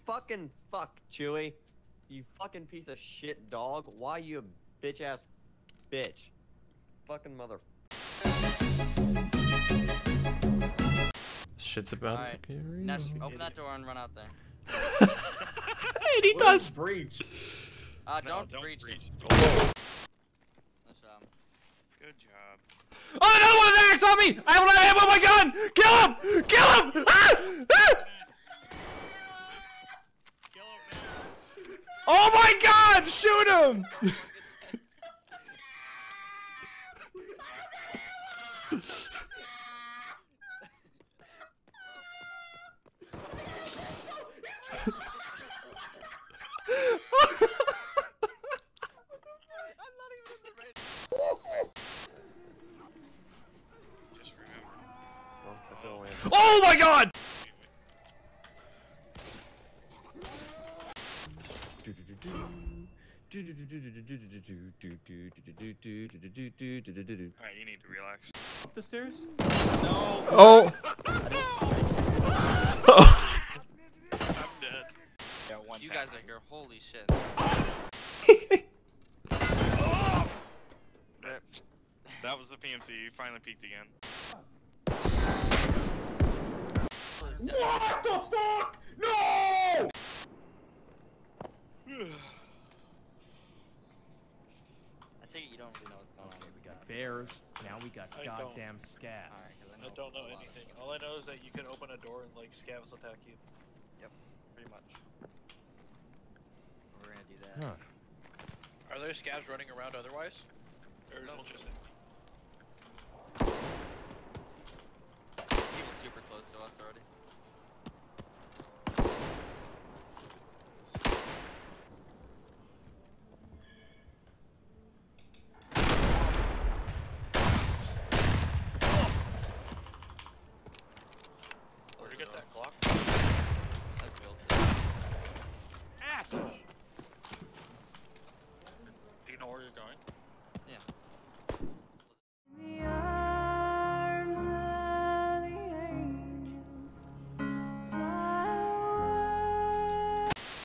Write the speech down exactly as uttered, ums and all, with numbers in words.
fucking fuck, Chewy. You fucking piece of shit dog. Why you a bitch ass bitch? Fucking mother. Shit's about All to right. get real. Ness, open that door and run out there. And he What does. is breach? Uh, No, don't, don't breach breach. it. Don't. Nice job. Good job. Oh, another one of the axe on me! I have not hit with my gun! Kill him! Kill him! Ah! Ah! Kill him now. Oh my god! Shoot him! I'm not even in the range. Just remember. Well, that's the only way. Oh my god! Alright, you need to relax. Up the stairs? No! Oh! I'm dead. Yeah, one you guys are here. Holy shit. Rip. That was the P M C. You finally peaked again. What the fuck? No! I take it you don't really know what's going on. Okay, we got bears. Now we got I goddamn don't. scabs. Alright, 'cause I don't know anything. All I know is that you can open a door and like scavs attack you. Yep, pretty much. We're gonna do that. Huh. Are there scavs running around otherwise? Or is No. it just People super close to us already.